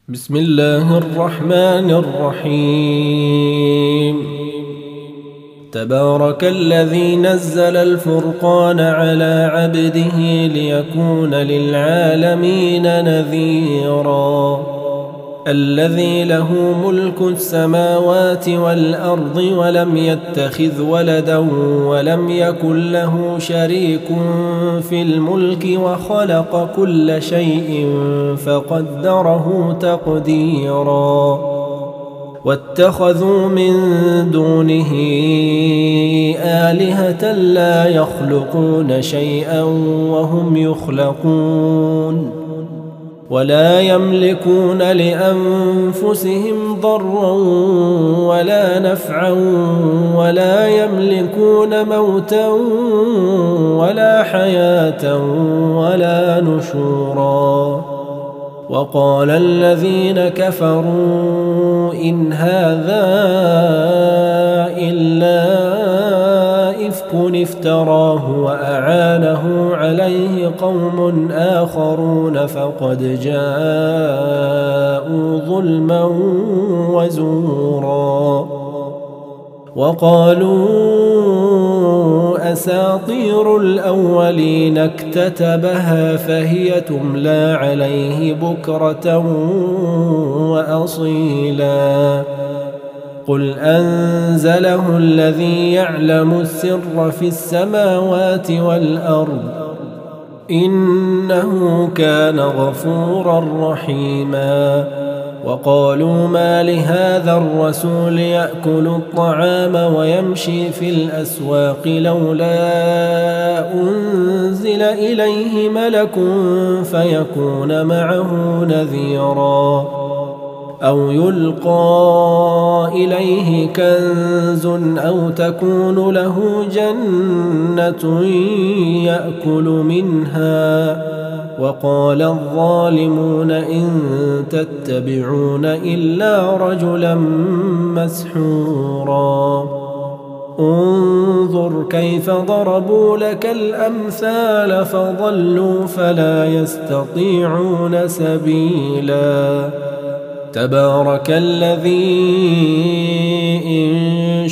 بسم الله الرحمن الرحيم. تبارك الذي نزل الفرقان على عبده ليكون للعالمين نذيرا. الذي له ملك السماوات والأرض ولم يتخذ ولدا ولم يكن له شريك في الملك وخلق كل شيء فقدره تقديرا. واتخذوا من دونه آلهة لا يخلقون شيئا وهم يخلقون ولا يملكون لأنفسهم ضرا ولا نفعا ولا يملكون موتا ولا حياة ولا نشورا. وقال الذين كفروا إن هذا إلا إفك افتراه وأعانه عليه قوم آخرون فقد جاءوا ظلما وزورا. وقالوا أساطير الأولين اكتتبها فهي تملى عليه بكرة وأصيلا. قل أنزله الذي يعلم السر في السماوات والأرض إنه كان غفورا رحيما. وقالوا ما لهذا الرسول يأكل الطعام ويمشي في الأسواق لولا أنزل إليه ملك فيكون معه نذيرا أو يلقى إليه كنز أو تكون له جنة يأكل منها. وقال الظالمون إن تتبعون إلا رجلا مسحورا. انظر كيف ضربوا لك الأمثال فضلوا فلا يستطيعون سبيلا. تبارك الذي إن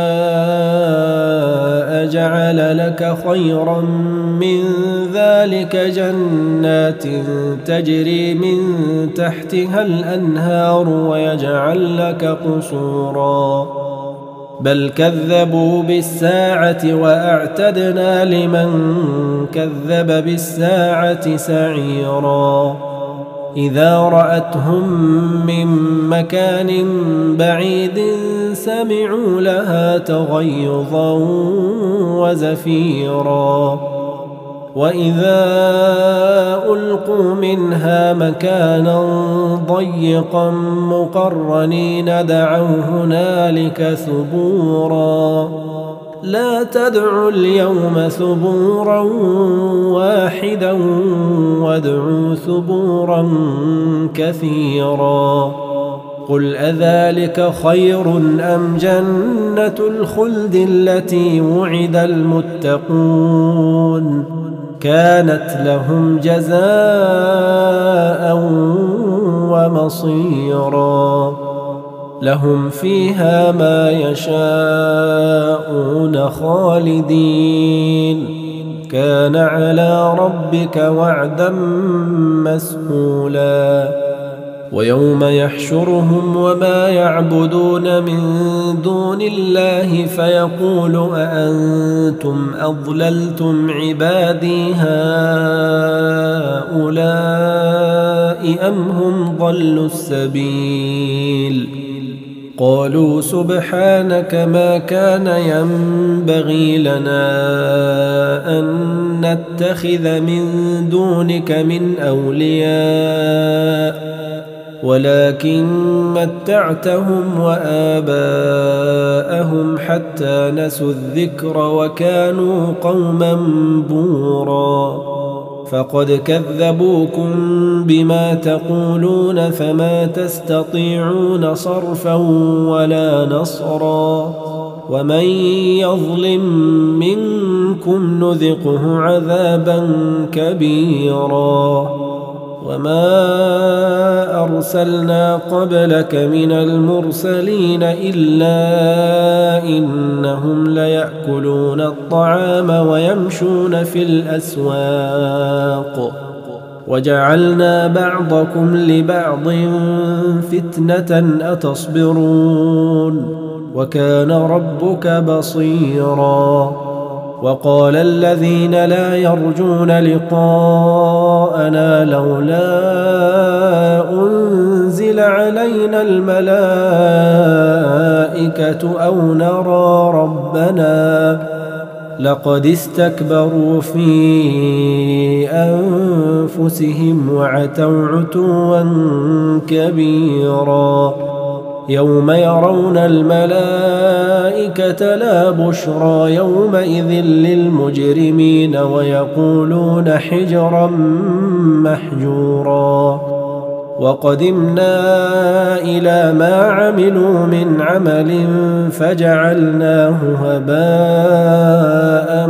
شاء جعل لك خيرا من ذلك جنات تجري من تحتها الأنهار ويجعل لك قصورا. بل كذبوا بالساعة وأعتدنا لمن كذب بالساعة سعيرا. إذا رأتهم من مكان بعيد سمعوا لها تغيظا وزفيرا. وإذا ألقوا منها مكانا ضيقا مقرنين دعوا هنالك ثبورا. لا تدعوا اليوم ثبورا واحدا وادعوا ثبورا كثيرا. قل أذلك خير أم جنة الخلد التي وعد المتقون كانت لهم جزاء ومصيرا. لهم فيها ما يشاءون خالدين كان على ربك وعدا مسئولا. ويوم يحشرهم وما يعبدون من دون الله فيقول أأنتم أضللتم عبادي هؤلاء أم هم ضلوا السبيل. قالوا سبحانك ما كان ينبغي لنا أن نتخذ من دونك من أولياء ولكن متعتهم وآباءهم حتى نسوا الذكر وكانوا قوما بورا. فقد كذبوكم بما تقولون فما تستطيعون صرفا ولا نصرا. ومن يظلم منكم نذقه عذابا كبيرا. وما أرسلنا قبلك من المرسلين إلا إنهم ليأكلون الطعام ويمشون في الأسواق وجعلنا بعضكم لبعض فتنة أتصبرون وكان ربك بصيرا. وقال الذين لا يرجون لقاءنا لولا أنزل علينا الملائكة أو نرى ربنا لقد استكبروا في أنفسهم وعتوا عتوا كبيرا. يوم يرون الملائكة لا بشرى يومئذ للمجرمين ويقولون حجرا محجورا. وقدمنا إلى ما عملوا من عمل فجعلناه هباء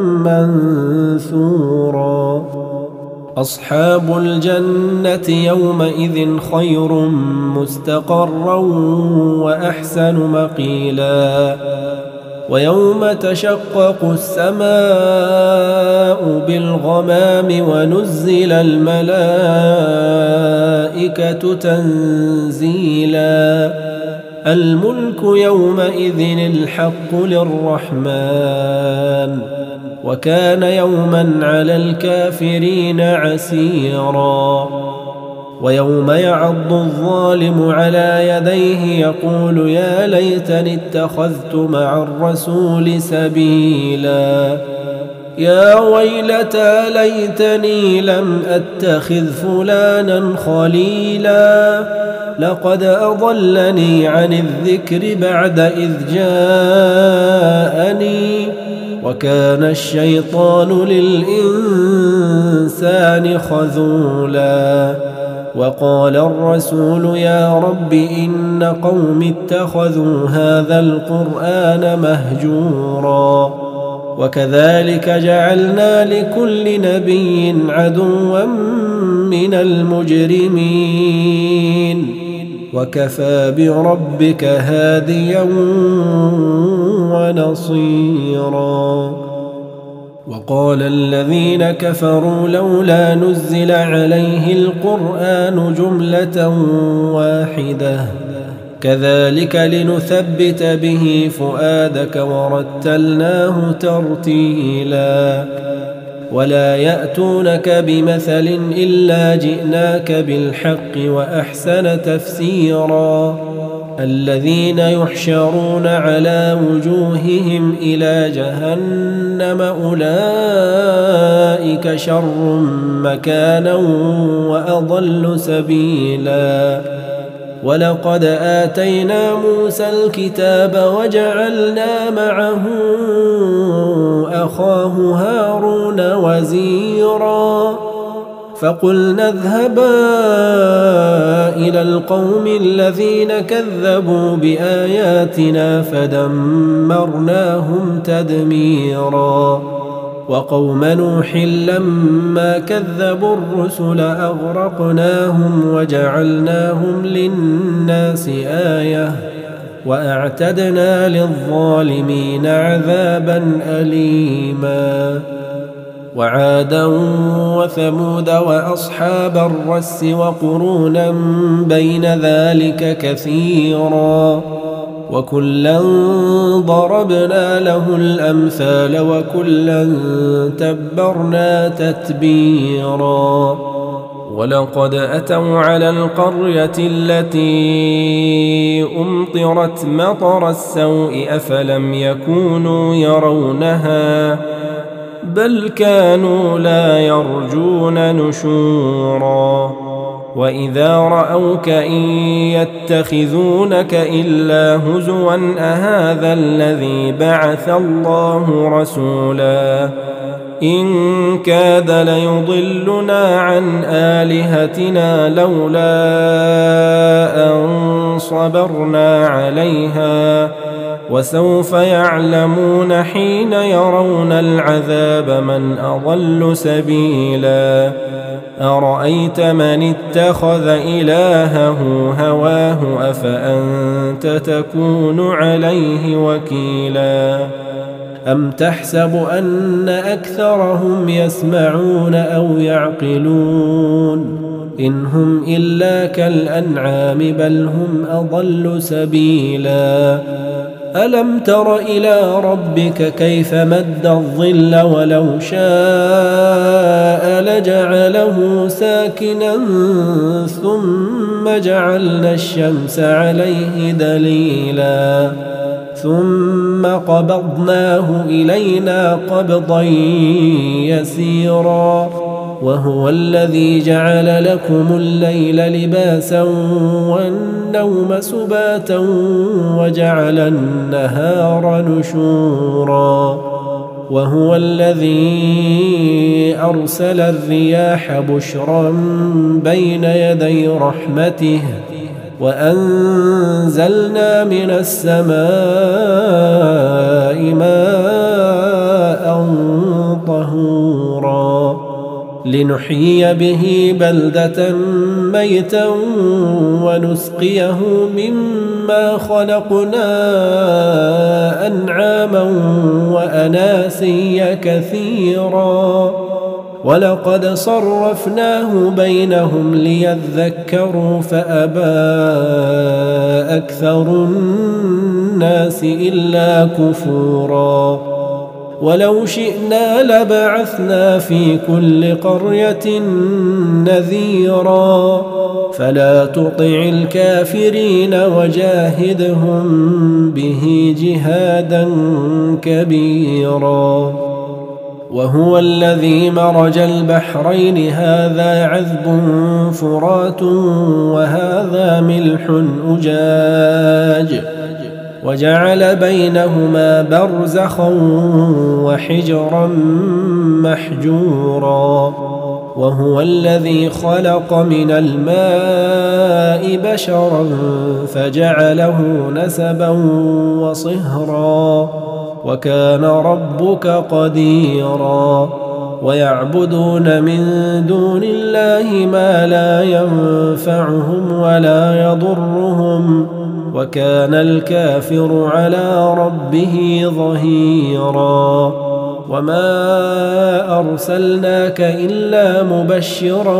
منثورا. أصحاب الجنة يومئذ خير مستقرا وأحسن مقيلا. ويوم تشقق السماء بالغمام ونزل الملائكة تنزيلا. الملك يومئذ الحق للرحمن وكان يوما على الكافرين عسيرا. ويوم يعض الظالم على يديه يقول يا ليتني اتخذت مع الرسول سبيلا. يا ويلتى ليتني لم أتخذ فلانا خليلا لقد أضلني عن الذكر بعد إذ جاءني وكان الشيطان للإنسان خذولا. وقال الرسول يا رب إن قوم اتخذوا هذا القرآن مهجورا. وكذلك جعلنا لكل نبي عدوا من المجرمين وكفى بربك هاديا ونصيرا. وقال الذين كفروا لولا نزل عليه القرآن جملة واحدة كذلك لنثبت به فؤادك ورتلناه ترتيلا. ولا يأتونك بمثل إلا جئناك بالحق وأحسن تفسيرا. الذين يحشرون على وجوههم إلى جهنم أولئك شر مكانا وأضل سبيلا. ولقد آتينا موسى الكتاب وجعلنا معه أخاه هارون وزيرا. فقلنا اذهبا إلى القوم الذين كذبوا بآياتنا فدمرناهم تدميرا. وقوم نوح لما كذبوا الرسل أغرقناهم وجعلناهم للناس آية وأعتدنا للظالمين عذابا أليما. وعادا وثمود وأصحاب الرس وقرونا بين ذلك كثيرا وكلا ضربنا له الأمثال وكلا تبرنا تتبيرا. ولقد أتوا على القرية التي أمطرت مطر السوء أفلم يكونوا يرونها بل كانوا لا يرجون نشورا. وإذا رأوك إن يتخذونك إلا هزوا أهذا الذي بعث الله رسولا إن كاد ليضلنا عن آلهتنا لولا أن صبرنا عليها وسوف يعلمون حين يرون العذاب من أضل سبيلا. أرأيت من اتخذ إلهه هواه أفأنت تكون عليه وكيلا أم تحسب أن أكثرهم يسمعون أو يعقلون إن هم إلا كالأنعام بل هم أضل سبيلا ألم تر إلى ربك كيف مد الظل ولو شاء لجعله ساكنا ثم جعلنا الشمس عليه دليلا ثم قبضناه إلينا قبضا يسيرا وهو الذي جعل لكم الليل لباسا والنوم سباتا وجعل النهار نشورا وهو الذي أرسل الرياح بشرا بين يدي رحمته وأنزلنا من السماء ماء طهورا لنحيي به بلدة ميتا ونسقيه مما خلقنا أنعاما وأناسيا كثيرا ولقد صرفناه بينهم ليذكروا فأبى أكثر الناس إلا كفورا ولو شئنا لبعثنا في كل قرية نذيرا فلا تطع الكافرين وجاهدهم به جهادا كبيرا وهو الذي مرج البحرين هذا عذب فرات وهذا ملح أجاج وجعل بينهما برزخا وحجرا محجورا وهو الذي خلق من الماء بشرا فجعله نسبا وصهرا وكان ربك قديرا ويعبدون من دون الله ما لا ينفعهم ولا يضرهم وكان الكافر على ربه ظهيرا وما أرسلناك إلا مبشرا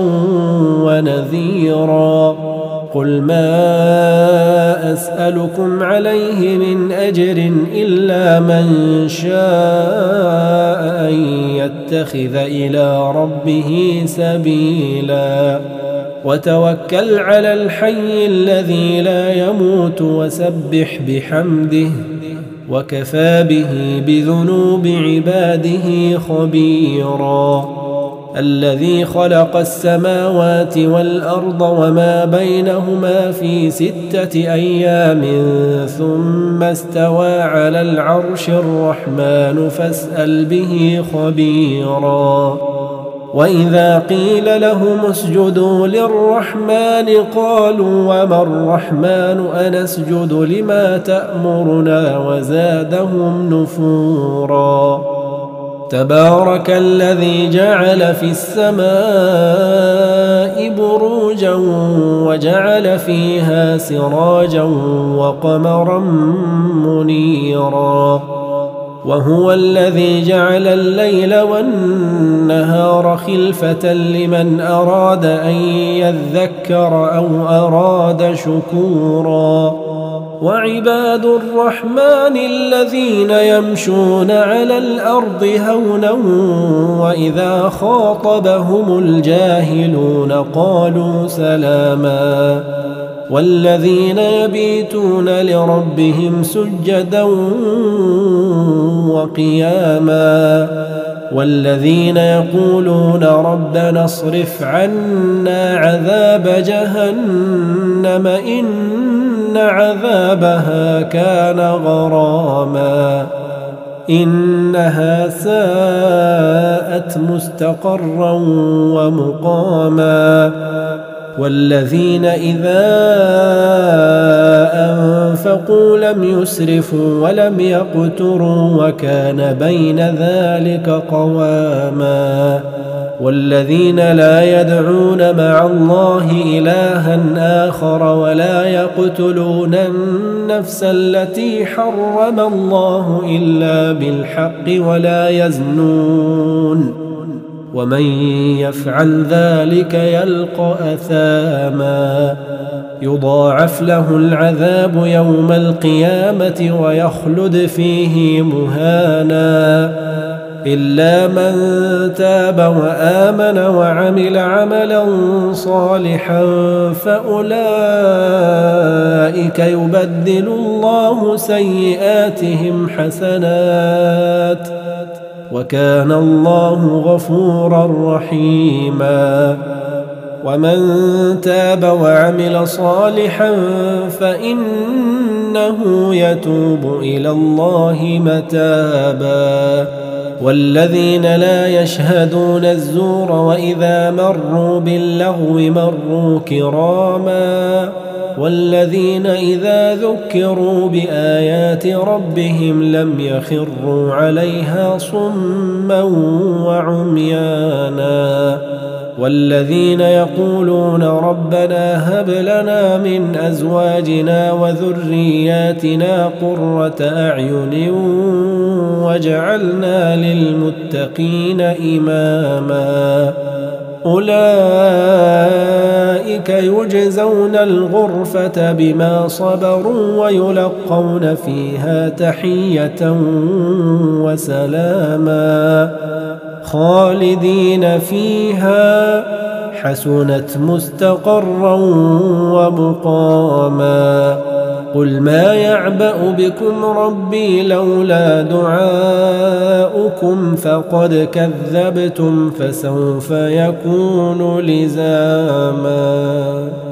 ونذيرا قل ما أسألكم عليه من أجر إلا من شاء أن يتخذ إلى ربه سبيلا وتوكل على الحي الذي لا يموت وسبح بحمده وكفى به بذنوب عباده خبيرا الذي خلق السماوات والأرض وما بينهما في 6 أيام ثم استوى على العرش الرحمن فاسأل به خبيرا وإذا قيل لهم اسجدوا للرحمن قالوا وما الرحمن أنسجد لما تأمرنا وزادهم نفورا تبارك الذي جعل في السماء بروجا وجعل فيها سراجا وقمرا منيرا وهو الذي جعل الليل والنهار خلفة لمن أراد أن يذكر أو أراد شكورا وعباد الرحمن الذين يمشون على الأرض هونا وإذا خاطبهم الجاهلون قالوا سلاما والذين يبيتون لربهم سجدا وقياما والذين يقولون ربنا اصرف عنا عذاب جهنم إن عذابها كان غراما إنها ساءت مستقرا ومقاما والذين إذا أنفقوا لم يسرفوا ولم يقتروا وكان بين ذلك قواما والذين لا يدعون مع الله إلها آخر ولا يقتلون النفس التي حرم الله إلا بالحق ولا يزنون ومن يفعل ذلك يلقى أثاما يضاعف له العذاب يوم القيامة ويخلد فيه مهانا إلا من تاب وآمن وعمل عملا صالحا فأولئك يبدل الله سيئاتهم حسنات وكان الله غفورا رحيما ومن تاب وعمل صالحا فإنه يتوب إلى الله متابا والذين لا يشهدون الزور وإذا مروا باللغو مروا كراما والذين إذا ذكروا بآيات ربهم لم يخروا عليها صما وعميانا والذين يقولون ربنا هب لنا من أزواجنا وذرياتنا قرة أعين واجعلنا للمتقين إماما أولئك يجزون الغرفة بما صبروا ويلقون فيها تحية وسلاما خالدين فيها حسنت مستقرا ومقاما قل ما يعبأ بكم ربي لولا دعاؤكم فقد كذبتم فسوف يكون لزاما.